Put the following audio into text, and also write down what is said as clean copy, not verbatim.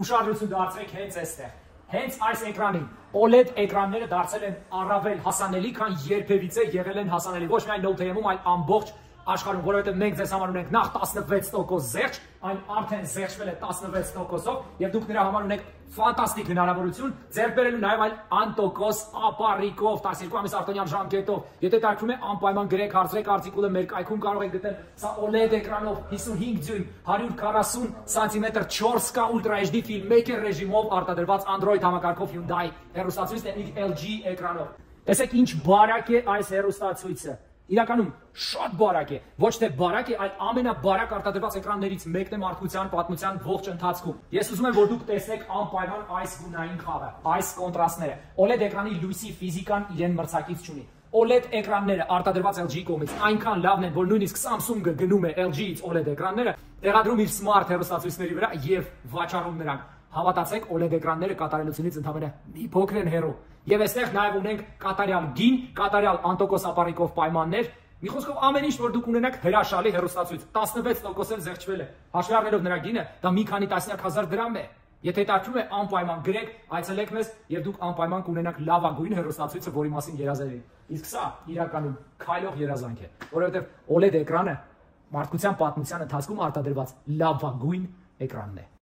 Ուշադրություն դարձրեք հենց այստեղ։ Հենց այս էկրանին OLED էկրանները դարձել են առավել հասանելի, քան երբևիցե եղել են հասանելի ոչ միայն Note-ում, այլ ամբողջ աշխարհում, որովհետև մենք ձեզ համար ունենք նախ 16% զերծ, այն արդեն զերծվել է 16%-ով, եւ դուք նրա համար ունեք ֆանտաստիկ հնարավորություն ձեռք բերելու նաեւ այլ անտոկոս ապառիկով 12 ամիս արտոնյան ժամկետով։ Եթե տարբերում է անպայման գրեք, հարցրեք արտիկուլը մեր կայքում կարող եք գտնել սա OLED էկրանով 55 դյույմ 140 սանտիմետր 4K Ultra HD Filmmaker ռեժիմով արտադրված Android համակարգով Hyundai հեռուստացույց տեխնիկ LG էկրանով։ Տեսեք ինչ բարակ է այս հեռուստացույցը։ Իրականում շատ բարակ է, ոչ թե բարակ է, այլ ամենաբարակ արտադրված էկրաններից մեկն է մարդկության պատմության ողջ ընթացքում։ Ես ուզում եմ, որ դուք տեսնեք անպայման այս գունային խաղը, այս կոնտրաստները։ OLED էկրանի լույսի ֆիզիկան իրեն մրցակից չունի։ OLED էկրանները արտադրված LG-ի կողմից այնքան լավն են, որ նույնիսկ Samsung-ը գնում է LG-ից OLED էկրանները, տեղադրում իր smart հեռուստացույցների վրա եւ վաճառում նրանք։ Հավատացեք, OLED էկրանները կատարելությունից ընդհանրապես մի փոքր են հեռու։ Եվ այստեղ նաև ունենք կատարյալ գին, կատարյալ անտոկոս ապառիկով պայմաններ։ Մի խոսքով ամեն ինչ, որ դուք ունենաք հրաշալի հեռուստացույց, 16% էլ զեղչվել է։ Հաշվի առնելով նրա գինը, դա մի քանի տասնյակ հազար դրամ է։ Եթե տարբերում է անպայման գրեք, այցելեք մեզ եւ դուք անպայման կունենաք լավագույն հեռուստացույցը, որի մասին երազել եք։ Իսկ սա իրականում քայլող երազանք է, որովհետեւ OLED էկրանը մարդկության պատմության ընթացքում արտադրված լավագույն էկրանն է։